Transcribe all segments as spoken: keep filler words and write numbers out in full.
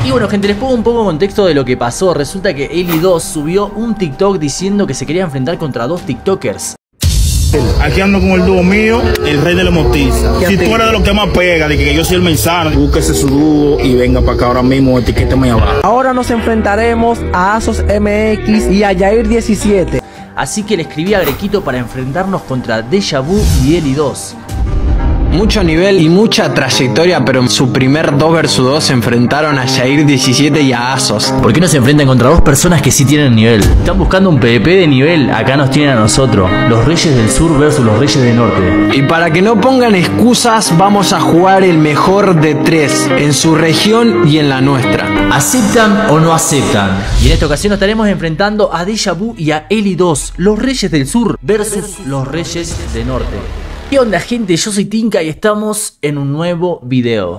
Y bueno, gente, les pongo un poco de contexto de lo que pasó. Resulta que Eli dos subió un TikTok diciendo que se quería enfrentar contra dos TikTokers. Aquí ando con el dúo mío, el rey de la motiza. Si tú eres de los que más pega, de que yo soy el mensaje, búsquese su dúo y venga para acá ahora mismo, etiquétame abajo. Ahora nos enfrentaremos a Asos M X y a Yair diecisiete. Así que le escribí a Grequito para enfrentarnos contra Deja Vu y Eli dos. Mucho nivel y mucha trayectoria, pero en su primer dos versus dos se enfrentaron a Yair diecisiete y a Asos. ¿Por qué no se enfrentan contra dos personas que sí tienen nivel? Están buscando un PvP de nivel, acá nos tienen a nosotros. Los Reyes del Sur versus los Reyes del Norte. Y para que no pongan excusas, vamos a jugar el mejor de tres, en su región y en la nuestra. ¿Aceptan o no aceptan? Y en esta ocasión nos estaremos enfrentando a Deja Vu y a Eli dos, los Reyes del Sur versus los Reyes del Norte. ¿Qué onda, gente? Yo soy Tinka y estamos en un nuevo video.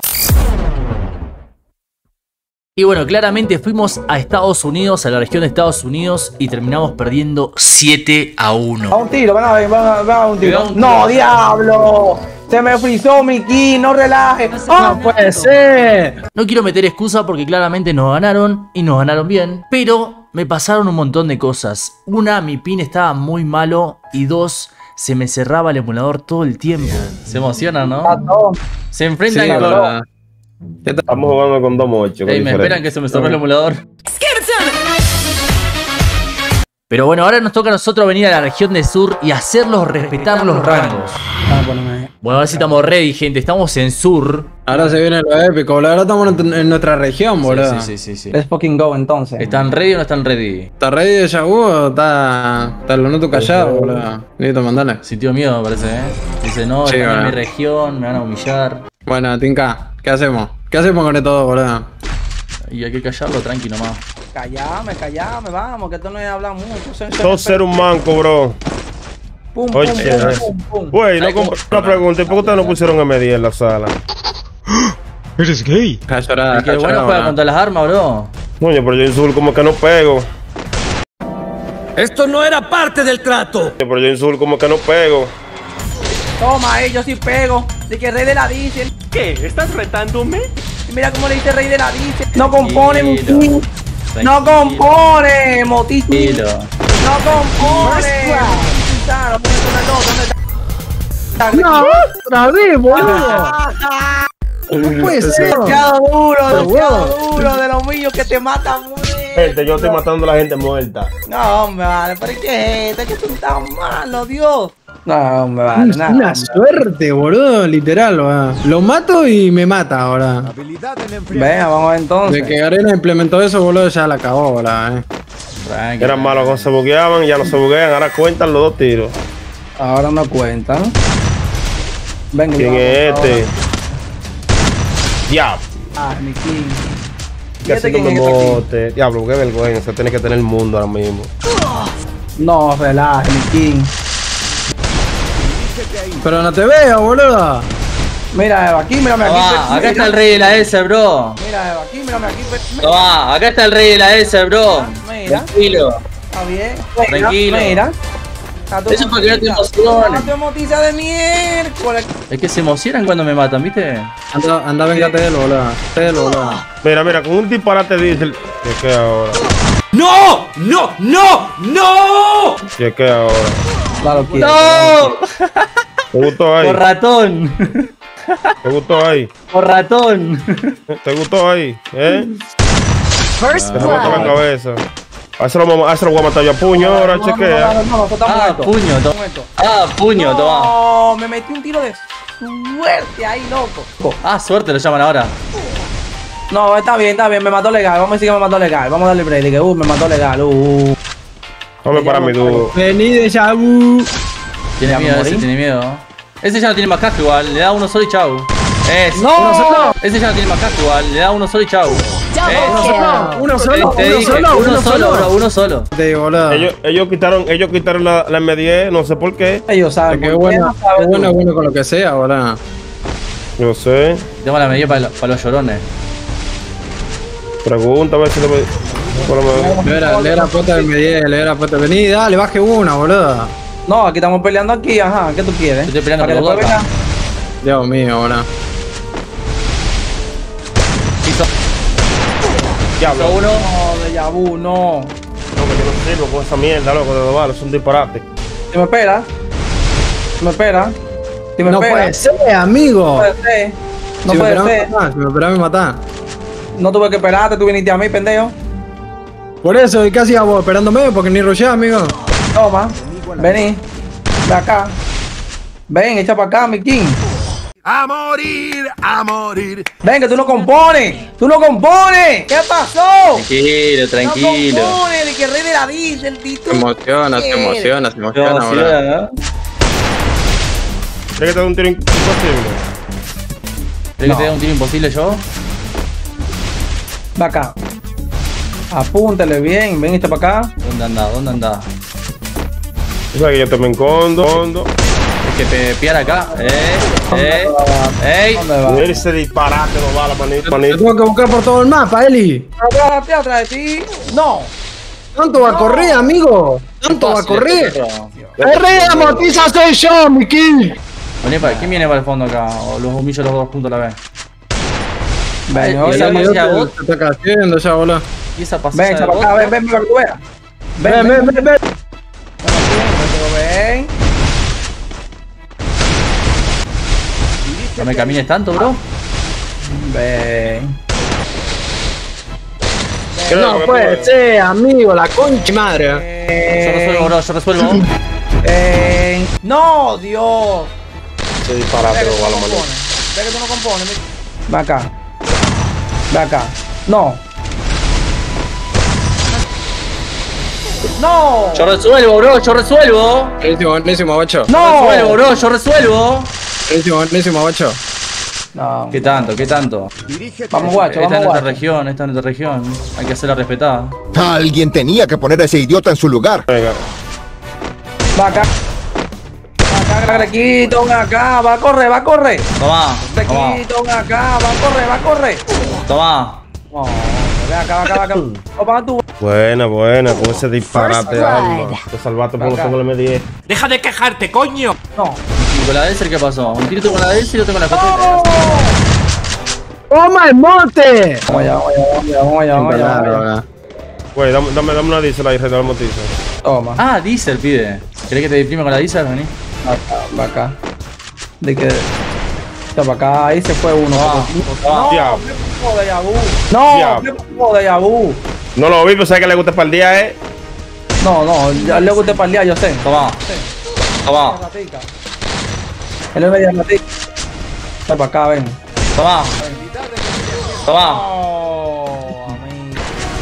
Y bueno, claramente fuimos a Estados Unidos, a la región de Estados Unidos, y terminamos perdiendo siete a uno. A un tiro, van a ver, van a ver a un tiro. un tiro. No, diablo. Se me frizó mi ki, no relaje. ¡Ah, puede ser! No quiero meter excusa porque claramente nos ganaron y nos ganaron bien, pero me pasaron un montón de cosas. Una, mi pin estaba muy malo, y dos, se me cerraba el emulador todo el tiempo. Se emociona, ¿no? Se enfrentan Sí, con... verdad. Estamos jugando con dos mochos. Ey, me esperan que se me cerró el emulador. Pero bueno, ahora nos toca a nosotros venir a la región del sur y hacerlos respetar los rangos. Bueno, a ver si estamos ready, gente. Estamos en sur. Ahora se viene lo épico, la verdad estamos en, en nuestra región, boludo. Sí, sí, sí, sí, sí. Let's fucking go entonces. ¿Están ready o no están ready? ¿Está ready de Yagu o está, está el noto callado, boludo? Listo, mandale. Sintió miedo, me parece, ¿eh? Dice, no, Sí, están en bueno. mi región, me van a humillar. Bueno, Tinka, ¿qué hacemos? ¿Qué hacemos con esto, boludo? Y hay que callarlo, tranqui nomás. Callame, callame, vamos, que esto no es hablar mucho. Todo ser un manco, bro. Pum, pum, Oye, pum, pum, pum. güey, no Ay, comp- una pregunta. ¿Y por qué ustedes no pusieron M diez en la sala? Eres gay. Deja llorar, El que deja bueno llorar, juega boludo. contra las armas, bro. Coño, pero yo en Sur como que no pego. Esto no era parte del trato. Pero yo en Sur como que no pego. Toma, eh, yo sí pego. De que rey de la diésel. ¿Qué? ¿Estás retándome? Y mira cómo le dice rey de la diésel. No compone, mi Tranquilo. ki. No compone, motizo. Tranquilo. No compone. Claro, ¿dónde está? No, otra vez, boludo. No puede ser. Demasiado duro, demasiado duro de los míos que te matan muy bien. Gente, yo estoy matando a la gente muerta. No, hombre, vale, pero ¿qué es esto? Es que tú estás malo, Dios. No, hombre, vale, Es nada. una suerte, boludo, literal, boludo. Lo mato y me mata ahora. Venga, vamos a ver entonces. De que Garena implementó eso, boludo, ya la acabó, boludo, eh. Tranquilo. Eran malos cuando se bugueaban, ya no se buguean, ahora cuentan los dos tiros. Ahora no cuentan. Venga, ¿Quién vamos, es ahora. este? Diablo. Ah, mi king. ¿Qué hace que me mote? Diablo, qué vergüenza. Tienes que tener el mundo ahora mismo. No, relaje, mi king. Pero no te veo, boludo. Mira, Eva, aquí, mírame aquí. Tomá, acá está el rey de la S, bro. Mira, Eva, aquí, mírame aquí. Mira, Tomá, acá está el rey de la S, bro. mira, Tranquilo. está bien. Mira, Tranquilo. Mira. Está tu Eso es para que no te motiza. emociones. No te motiza de miércoles. Es que se emocionan cuando me matan, ¿viste? Anda, anda, vengate de él, boludo. De él, boludo. Mira, mira, con un disparate dice. ¿Qué que ahora? ¡No! ¡No! ¡No! ¡No! ¿Qué que ahora? Claro, quiero. ¡No! ¿Te gustó ahí? Por ratón. ¿Te gustó ahí? Por ratón. ¿Te gustó ahí? ¿Eh? First Te mato la blood. cabeza. A ese lo vamos- a ese lo voy a matar yo a puño ahora, No, no, chequea. no, no, no, no, está Ah, muerto. puño, Está toma. muerto. Ah, puño, toma. No, me metí un tiro de suerte ahí, loco. Ah, suerte lo llaman ahora. No, está bien, está bien, me mató legal. Vamos a decir que me mató legal. Vamos a darle break. Que uh, me mató legal. Uh. Vamos para mi dúo. Vení de Yagu. Tiene ¿Ya me miedo, morí? ese tiene miedo. Ese ya no tiene más casco igual, le da uno solo y chau. Es. ¡No! Uno solo. Ese ya no tiene más casco igual, le da uno solo y chau. Double Eh, kill. Uno solo, Te uno dije, solo, uno uno solo, bro, solo. uno solo. Sí, boludo. Ellos, ellos quitaron, ellos quitaron la, la M diez, no sé por qué. Ellos saben. Qué por bueno, no sabes qué bueno, tú. bueno con lo que sea, boludo. No sé. Tengo la medida para, lo- para los llorones. Pregunta a ver si le voy. por lo menos. Le era, le era puesta de M diez, le era puesta. Vení, dale, baje una, boludo. No, aquí estamos peleando aquí, ajá. ¿Qué tú quieres? Yo estoy peleando Para que por después Boca. venga- Dios mío, boludo. Hizo- Diablo. uno. No, de Yabu, no. No, que yo no sirvo con esa mierda, loco, de dos balas, es un disparate. Si me espera. Si me espera. Si me No espera. puede ser, amigo. No puede ser. No Si me puede esperaba ser. matar, si me esperaba me matar. No tuve que esperarte, tú viniste a mí, pendejo. Por eso, ¿y qué hacías vos? Esperándome, porque ni rushé, amigo. Toma. Vení. Ven acá. Ven, echa para acá, mi king. A morir, a morir. Ven, que tú no compones. Tú no compones. ¿Qué pasó? Tranquilo, tranquilo. No compones, de que rey de la diesel, Tito. Se emociona, se emociona, se emociona, boludo. ¿eh? ¿Crees que te da un tiro imposible? ¿Crees que te dé un tiro imposible yo? Ven acá. Apúntale bien. Veniste para acá. ¿Dónde anda? ¿Dónde anda? Tú sabes que yo te me encondo, encondo. Es que te piara acá. Eh, eh. Ey. ¿Dónde va? Mira ese disparate, dos balas, manito, Te manito. tengo que buscar por todo el mapa, Eli. Atrás, atrás, atrás de ti. No. ¿Tanto va a correr, amigo? ¿Tanto va a correr? El rey de la motiza soy yo, mi king. Vení para, ¿quién viene para el fondo acá? O los humillo los dos juntos a la vez. Ven, Ay, oye, esa ven, pasilla vos. ¿Qué está haciendo ya, boludo? ¿Y esa ven, pasilla echa de para acá, vodka? ven, ven, para que tú veas. Ven, ven, ven, ven. Ven. No me camines tanto, bro. Ven. No puede ser, amigo, la concha madre. Yo resuelvo, bro, yo resuelvo. Ven. No, Dios. Ese Ve disparate, que dos tú no balas, manito. compones. Ve que tú no compones. mi- Ve acá. Ve acá. No. No. Yo resuelvo, bro, yo resuelvo. Buenísimo, buenísimo, ocho. No. Resuelvo, bro, yo resuelvo. Buenísimo, buenísimo, ocho. No. ¿Qué tanto? ¿Qué tanto? Vamos, guacho, Esta es vamos, nuestra guacho. región, esta es nuestra región. Hay que hacerla respetada. Alguien tenía que poner a ese idiota en su lugar. Venga. Va acá. Va acá, Grequito, ven acá. Va a correr, va a correr. Tomá, tomá, Grequito, ven acá. Va a correr, va a correr. tomá. No, ven acá, ven acá, ven acá. Opa, tú. Buena, buena, con ese disparate de arma. Te salvaste por los Acá. tengo el M diez. Deja de quejarte, coño. No. ¿Y con la Desert qué pasó? Un tiro con la Desert y otro con la escopeta. ¡Toma el monte! Vamos allá, vamos allá, vamos allá, vamos allá, vamos allá, vamos allá. Güey, dame, dame, dame una diesel ahí, rey motiza. Toma. Ah, Diesel, pide. ¿Querés que te deprime con la Diesel? Vení. Acá, va acá. De que. Está para acá, ahí se fue uno. Ah, No, Diablo. ¿qué pasó de Yabu? No, Diablo. ¿qué pasó de Yabu? No lo vi, pero sabes que le gusta para el día, eh. No, no, ya le gusta para el día, yo sé. Tomá. Tomá. Él es media ratica. Está para acá, ven. Tomá. Tomá. Oh, amigo.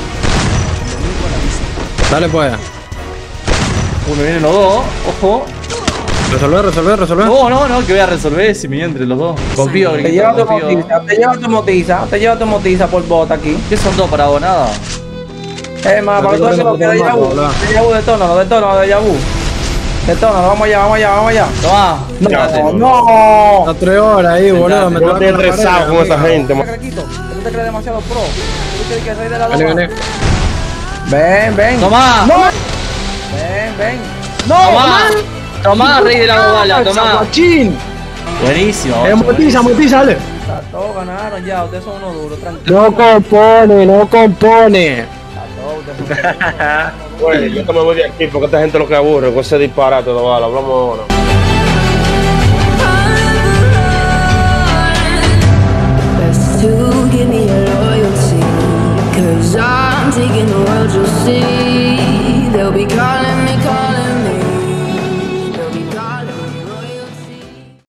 Dale, pues. Uno viene los dos. Ojo. Resolver, resolver, resolver. No, no, no, que voy a resolver si me voy entre los dos. Confío, Te Grito, lleva tu confío. motiza, te lleva tu motiza, te lleva tu motiza por bota aquí. ¿Qué son dos para vos? Nada. Es más, No para te todo eso corriendo lo que de como un Yabu. mato, ¿verdad? De Yabu, detónalo, detónalo, de Yabu. Detónalo, vamos allá, vamos allá, vamos allá. Tomá. No, Espérate. no. A tres horas ahí, boludo. Me Yo toca estoy con la estresado pared, con esa amigo. gente, man. Crequito, tú te crees demasiado pro. Tú crees que el rey de la Vení, loma. vení. Ven, ven. Tomá. No. Ven, ven. No, Tomá. man. Tomá, rey de la bala, tomá. Zaguachín. Buenísimo. Eh, ocho, motiza, buenísimo. motiza, dale. Todos ganaron ya, ustedes son unos duros, tranquilo. No compone, no compone. Güey, yo que me voy de aquí porque esta gente lo que aburre con ese disparate de bala. Hablamos ahora. Best to give me your loyalty, 'cause I'm taking the world, you'll see.